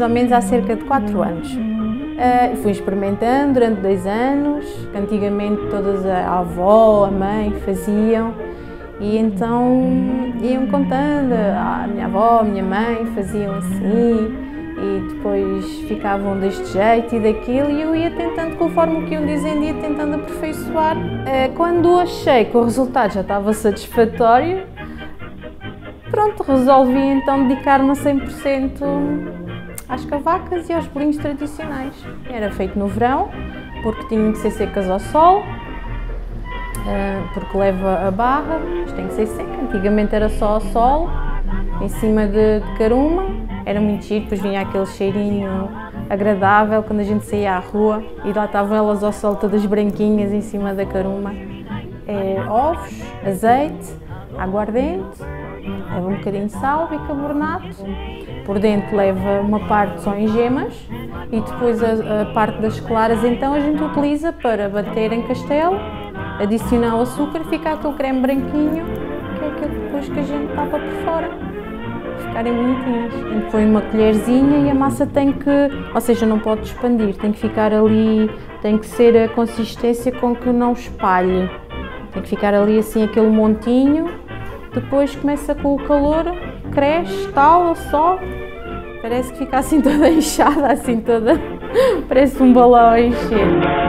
ou menos há cerca de 4 anos. Fui experimentando durante 2 anos, que antigamente todas a avó, a mãe faziam, e então iam contando, a minha avó, a minha mãe faziam assim, e depois ficavam deste jeito e daquilo, e eu ia tentando, conforme o que iam dizendo, ia tentando aperfeiçoar. Quando achei que o resultado já estava satisfatório, pronto, resolvi então dedicar-me a 100% às cavacas e aos bolinhos tradicionais. Era feito no verão, porque tinham que ser secas ao sol, porque leva a barra, mas tem que ser seca. Antigamente era só ao sol, em cima de caruma, era muito giro, depois vinha aquele cheirinho agradável quando a gente saía à rua e lá estavam elas ao sol todas branquinhas em cima da caruma. Ovos, azeite, aguardente, leva um bocadinho de sal, bicarbonato, por dentro leva uma parte só em gemas e depois a parte das claras então a gente utiliza para bater em castelo, adicionar o açúcar e fica aquele creme branquinho, que é aquele depois que a gente tapa por fora, ficarem bonitinhas. A gente põe uma colherzinha e a massa tem que, ou seja, não pode expandir, tem que ficar ali, tem que ser a consistência com que não espalhe, tem que ficar ali assim aquele montinho. Depois começa com o calor, cresce, tala só, parece que fica assim toda inchada, assim toda, parece um balão a encher.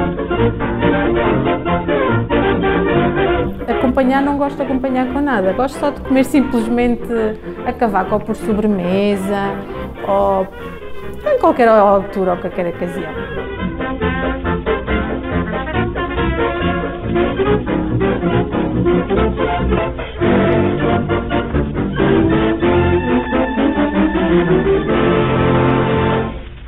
Acompanhar, não gosto de acompanhar com nada, gosto só de comer simplesmente a cavaca ou por sobremesa, ou em qualquer altura ou qualquer ocasião.